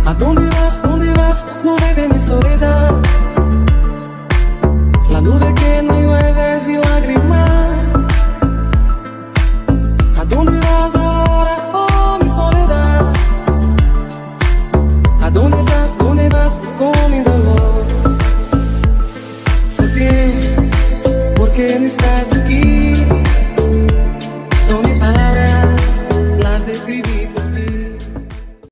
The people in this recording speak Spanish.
¿A dónde vas, nube de mi soledad? La nube que no llueve sin lágrimas. ¿A dónde vas ahora, oh mi soledad? ¿A dónde estás, dónde vas con mi dolor? ¿Por qué? ¿Por qué no estás aquí?